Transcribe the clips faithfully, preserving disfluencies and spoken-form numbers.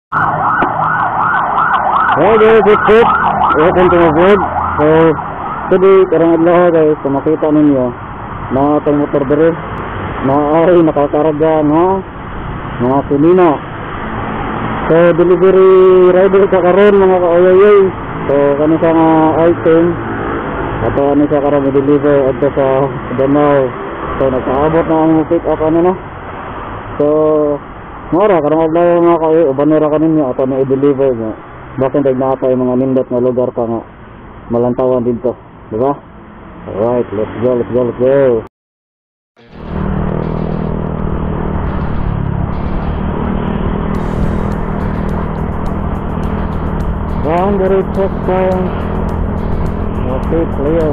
Hey guys, what's up? Welcome to my vlog. So, today, karang adlaw guys, kung makita ninyo, na itong motor dere, na ay nakakarga no, mga punina. So, delivery rider ka karon mga kaoyoyoy. So, kani sa nga item, ato ano siya karon i-deliver adto sa Danao. So, nagkaabot na ang pick up ano no. So, mura karang adlaw mga kaoyoy, ubanera kaninyo ato na i-deliver no. Bakit tayo nakapay mga nindot na lugar pa nga malantawan dito, di ba? Alright, let's go, let's go, let's go. Boundary checkpoint. Okay, clear.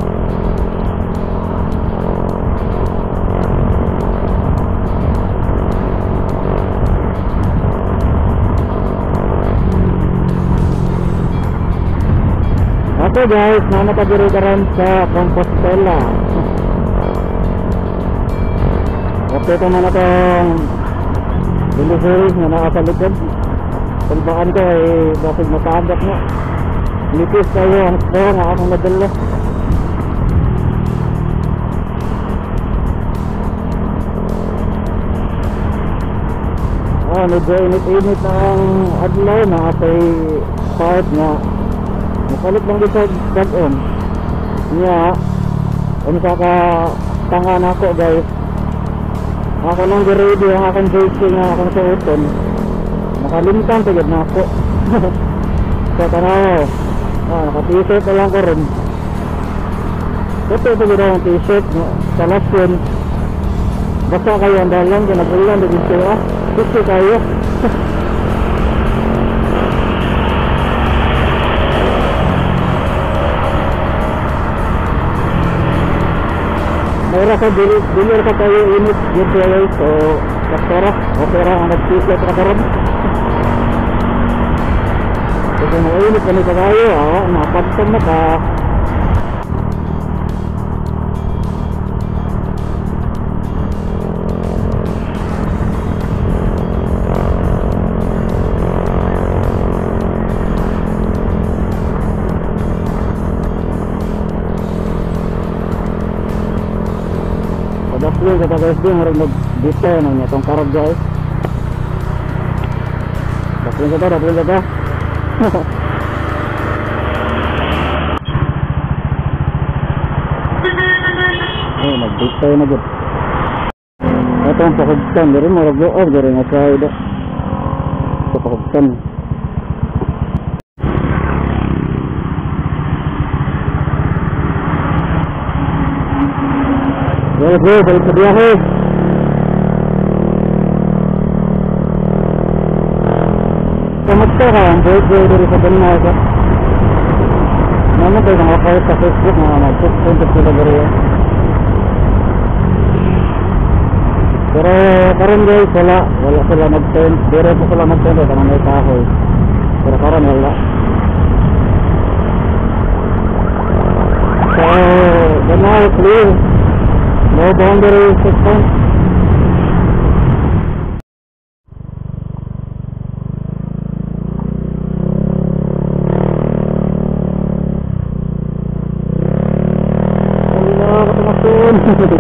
Okay guys, nanapagirigaran sa Compostela. Okay ito na itong delivery na nakasalikod. Talbaan ko ay bakit matagap mo. Lipis kayo ang store na akong nadala. Oh, medyo init-init na ang adlaw na atay part na nakalit lang dito sa dag-on niya. Ano sa ka tanga na ako guys, ako nang ready ang akong jersey nga akong suoton, nakalimtan tagad na ako. Sa tanaw ah, naka-t-shirt na lang ko rin. Ito ito gina ang t-shirt sa lasyon, basta kayo ang dalang ginagulan dito ah, gusto kayo. Mayroon sa bilir ka tayo init dito guys. So kapera, opera ang nag-t-shirt ka karon. So kung mainit ka nito tayo, ah, napagtan na ka. Dasyo kata guys din harus mag-detail nang itong karag guys. Dasyo kata, dasyo kata. Oh, mag-detail na good. Ito ang pakagtan, dari marag-o, dari nga siya ida. Ito pakagtan. Bro, bro, balik sa biyahe. Kamusta ka? Ang birthday dito sa Danao ka? Naman tayo nakakawit sa Facebook na mag-punta sila bariya. Pero karon guys, wala. Wala sila mag-tent. Dire po sila mag-tent. Ito may kahoy. Pero karon wala. So, Danao clear. No boundary checkpoint. Allah, katamakun.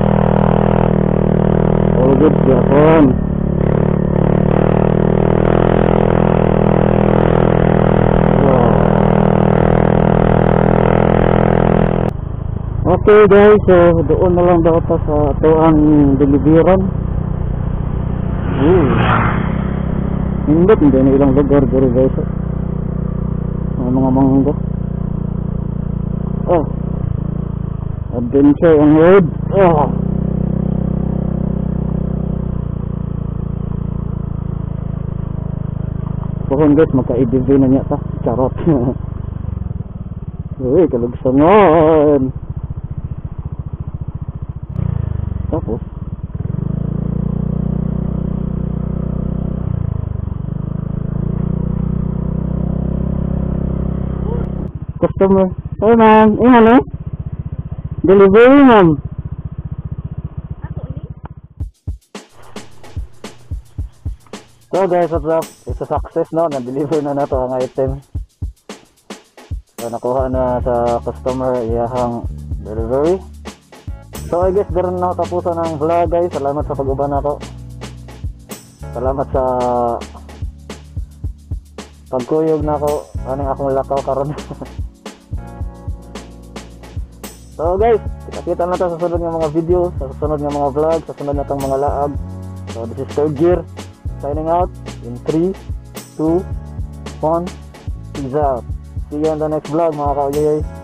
All good, Japon. Okay guys, so doon na lang daw ito sa ito ang deliveran. Hindi, hindi na ilang lugar dito guys. Ang mga mangga. Oh, adventure on road. Oh. Pohon guys, maka-I D V na niya ta. Charot. Uy, kalugsangan. Tapos customer, oh ma'am, eh ano? Delivery ma'am. So guys, what's up? It's sa success, no, na-deliver na nato ang item. So nakuha na sa customer iyahang delivery. So I guess garon na tapusan ang vlog, guys. Salamat sa pag-uban ako. Salamat sa pagkuyog na ako aning akong lakaw karon. So guys, kita-kita na ta sa sunod nga mga video, sa sunod nga mga vlog, sa sunod na tang mga laag. So this is Third Gear signing out in three, two, one, peace out. See you on the next vlog mga kauyoyoy.